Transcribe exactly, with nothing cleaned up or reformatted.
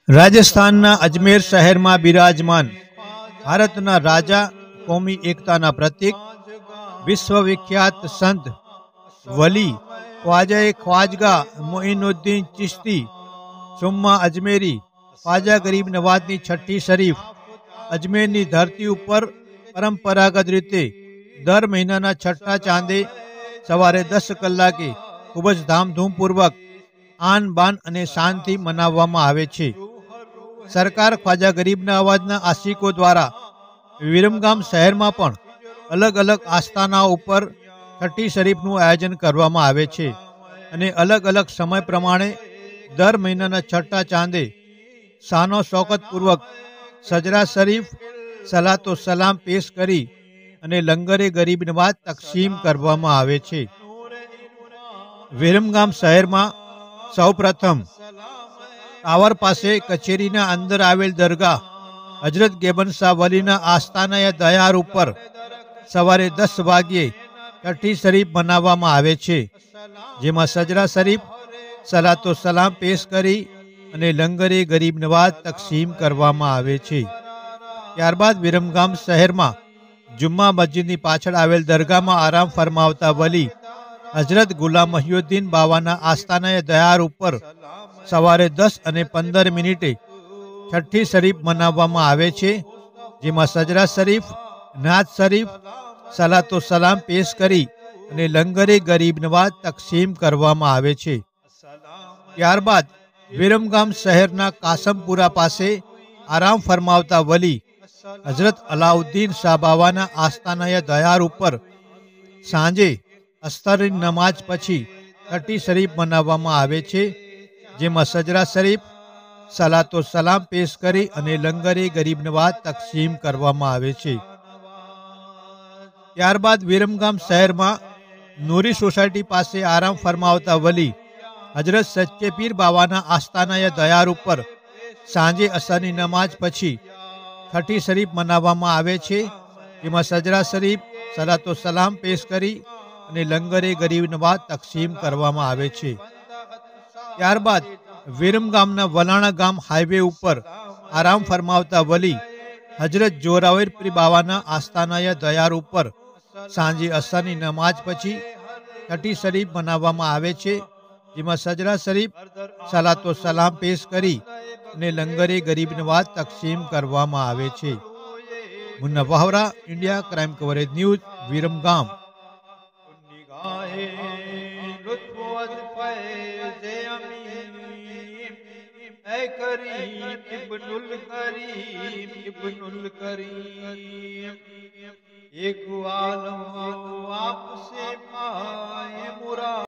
રાજસ્થાનના અજમેર શહેરમાં બિરાજમાન ભારતના રાજા, કોમી એકતાના પ્રતીક, વિશ્વવિખ્યાત સંત વલી ખ્વાજાએ ખ્વાજગા મોઇનુદ્દીન ચિશ્તી સુમ્મા અજમેરી ખ્વાજા ગરીબ નવાજની છઠ્ઠી શરીફ અજમેરની ધરતી ઉપર પરંપરાગત રીતે દર મહિનાના છઠ્ઠા ચાંદે સવારે દસ કલાકે ખૂબ જ ધામધૂમપૂર્વક આન બાન અને શાનથી મનાવવામાં આવે છે। સરકાર ખ્વાજા ગરીબ નવાજના આશિકો દ્વારા વિરમગામ શહેરમાં પણ અલગ અલગ આસ્થાનાઓ ઉપર છઠ્ઠી શરીફનું આયોજન કરવામાં આવે છે અને અલગ અલગ સમય પ્રમાણે દર મહિનાના છઠ્ઠા ચાંદે શાનો શૌકતપૂર્વક સજરા શરીફ સલાતો સલામ પેશ કરી અને લંગરે ગરીબ નવાજ તકસીમ કરવામાં આવે છે। વિરમગામ શહેરમાં સૌ પ્રથમ ટાવર પાસે કચેરીના અંદર આવેલ દરગાહ હજરત ગેબન શાહ વલીના આસ્થાના દયાર ઉપર સવારે દસ વાગ્યે છઠ્ઠી શરીફ મનાવવામાં આવે છે, જેમાં સજરા શરીફ સલાતો સલામ પેશ કરી અને લંગરે ગરીબ નવાજ તકસીમ કરવામાં આવે છે। ત્યારબાદ વિરમગામ શહેરમાં જુમ્મા મસ્જિદની પાછળ આવેલ દરગાહમાં આરામ ફરમાવતા વલી હજરત ગુલામ મહિયુદ્દીન બાવાના આસ્થાના દયાર ઉપર સવારે દસ અને પંદર મિનિટે છઠ્ઠી શરીફ મનાવવામાં આવે છે, જેમાં સજરા શરીફ, નાત શરીફ, સલાતો સલામ પેશ કરી અને લંગરે ગરીબ નવાજ તકસીમ કરવામાં આવે છે। ત્યારબાદ વિરમગામ શહેરના કાસમપુરા પાસે આરામ ફરમાવતા વલી હજરત અલાઉદ્દીન શાહ બાવાના આસ્થાના દયાર ઉપર સાંજે અસ્તરની નમાજ પછી છઠ્ઠી શરીફ મનાવવામાં આવે છે, જેમાં સજરા શરીફ સલાતો સલામ પેશ કરી અને લંગરે ગરીબ નવાજ તકસીમ કરવામાં આવે છે। ત્યારબાદ વિરમગામ શહેરમાં નૂરી સોસાયટી પાસે આરામ ફરમાવતા વલી હજરત સચ્ચે પીર બાવાના આસ્થાના દયાર ઉપર સાંજે અસરની નમાજ પછી છઠ્ઠી શરીફ મનાવવામાં આવે છે, જેમાં સજરા શરીફ સલાતો સલામ પેશ કરી અને લંગરે ગરીબ નવાજ તકસીમ કરવામાં આવે છે। ત્યારબાદ વિરમગામના વલાણા ગામ હાઈવે ઉપર આરામ ફરમાવતા વલી હજરત જોરાવર પીર બાવાના આસ્થાના દયાર ઉપર સાંજે અસરની નમાજ પછી છઠ્ઠી શરીફ મનાવવામાં આવે છે, જેમાં સજરા શરીફ સલાતો સલામ પેશ કરી અને લંગરે ગરીબ નવાજ તકસીમ કરવામાં આવે છે। Munna Vahra, India crime coverage news, Viramgam. ऐ करीम इब्नुल करीम इब्नुल करीम एक आलम आपसे पाए मुराद।